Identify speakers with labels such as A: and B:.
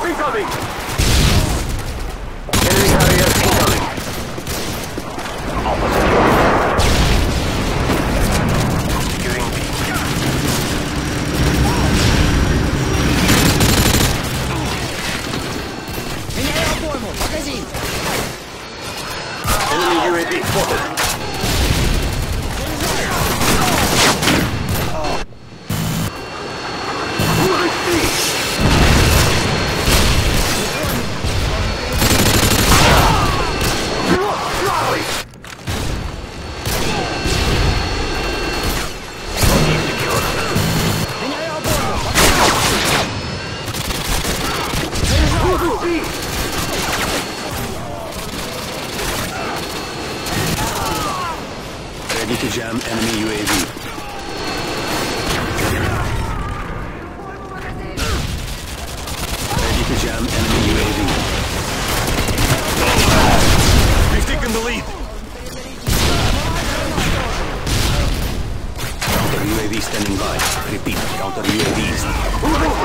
A: incoming! Enemy carrier incoming! Alpha secure. Securing B.
B: Меняю обойму! Магазин!
A: Enemy UAV spotted. Moving speed. Charlie!
B: Меняю обойму!
A: Moving speed.
C: Ready to jam enemy UAV. Ready to jam enemy UAV.
A: We've taken the lead.
C: Counter UAV standing by. Repeat, counter UAVs.
A: Moving